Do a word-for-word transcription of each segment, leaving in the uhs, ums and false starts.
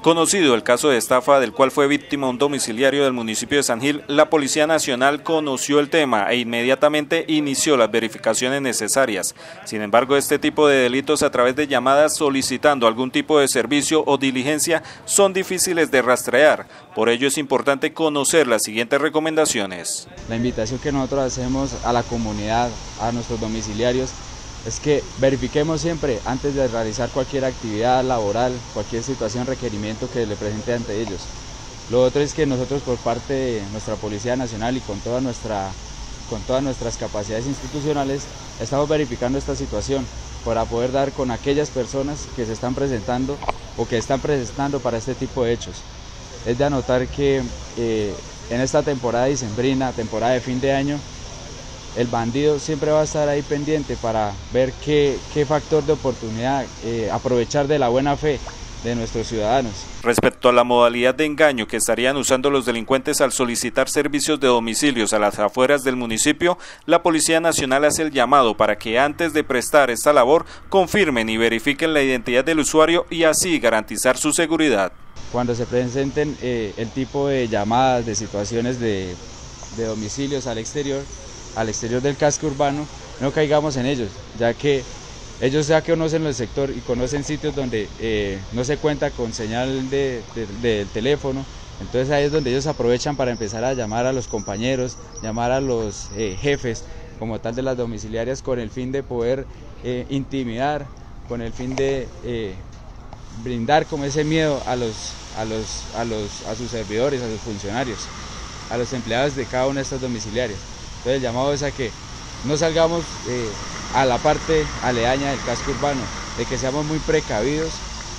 Conocido el caso de estafa del cual fue víctima un domiciliario del municipio de San Gil, la Policía Nacional conoció el tema e inmediatamente inició las verificaciones necesarias. Sin embargo, este tipo de delitos a través de llamadas solicitando algún tipo de servicio o diligencia son difíciles de rastrear. Por ello es importante conocer las siguientes recomendaciones. La invitación que nosotros hacemos a la comunidad, a nuestros domiciliarios, es que verifiquemos siempre antes de realizar cualquier actividad laboral, cualquier situación, requerimiento que le presente ante ellos. Lo otro es que nosotros por parte de nuestra Policía Nacional y con, toda nuestra, con todas nuestras capacidades institucionales estamos verificando esta situación para poder dar con aquellas personas que se están presentando o que están presentando para este tipo de hechos. Es de anotar que eh, en esta temporada dicembrina, temporada de fin de año, el bandido siempre va a estar ahí pendiente para ver qué, qué factor de oportunidad, eh, aprovechar de la buena fe de nuestros ciudadanos. Respecto a la modalidad de engaño que estarían usando los delincuentes al solicitar servicios de domicilios a las afueras del municipio, la Policía Nacional hace el llamado para que antes de prestar esta labor confirmen y verifiquen la identidad del usuario y así garantizar su seguridad. Cuando se presenten eh, el tipo de llamadas, de situaciones de, de domicilios al exterior, al exterior del casco urbano, no caigamos en ellos, ya que ellos ya conocen el sector y conocen sitios donde eh, no se cuenta con señal de, de, de teléfono, entonces ahí es donde ellos aprovechan para empezar a llamar a los compañeros, llamar a los eh, jefes como tal de las domiciliarias con el fin de poder eh, intimidar, con el fin de eh, brindar como ese miedo a, los, a, los, a, los, a sus servidores, a sus funcionarios, a los empleados de cada una de estas domiciliarias. Entonces el llamado es a que no salgamos eh, a la parte aledaña del casco urbano, de que seamos muy precavidos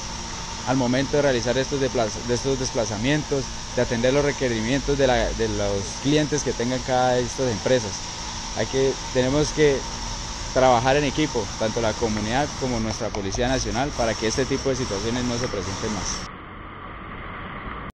al momento de realizar estos, de estos desplazamientos, de atender los requerimientos de, la, de los clientes que tengan cada de estas empresas. Hay que, tenemos que trabajar en equipo, tanto la comunidad como nuestra Policía Nacional, para que este tipo de situaciones no se presenten más.